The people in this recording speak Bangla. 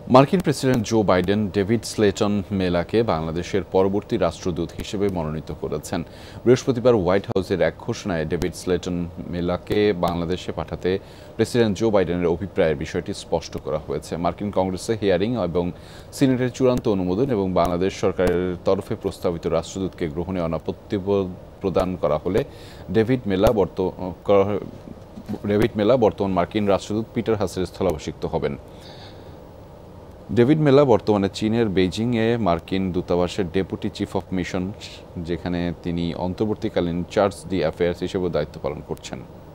মার্কিন president Joe Biden David Slayton মেলাকে বাংলাদেশের পরবর্তী রাষ্ট্রদূত হিসেবে মনোনীত করেছেন। বৃহস্পতিবার হোয়াইট হাউসের এক ঘোষণায় ডেভিড স্লেটন মেলাকে বাংলাদেশে পাঠাতে প্রেসিডেন্ট জো বাইডেনের অভিপ্রায়ের বিষয়টি স্পষ্ট করা হয়েছে। মার্কিন কংগ্রেসে হিয়ারিং এবং সিনেটের চূড়ান্ত অনুমোদন এবং বাংলাদেশ সরকারের তরফে প্রস্তাবিত রাষ্ট্রদূতকে গ্রহণে অনাপত্তি প্রদান করা হলে ডেভিড মেলা বর্তমান মার্কিন রাষ্ট্রদূত পিটার হাসের স্থলাভিষিক্ত হবেন। ডেভিড মেলা বর্তমানে চীনের বেইজিংয়ে মার্কিন দূতাবাসের ডেপুটি চিফ অফ মিশন, যেখানে তিনি অন্তর্বর্তীকালীন চার্জ দি অ্যাফেয়ার্স হিসেবে দায়িত্ব পালন করছেন।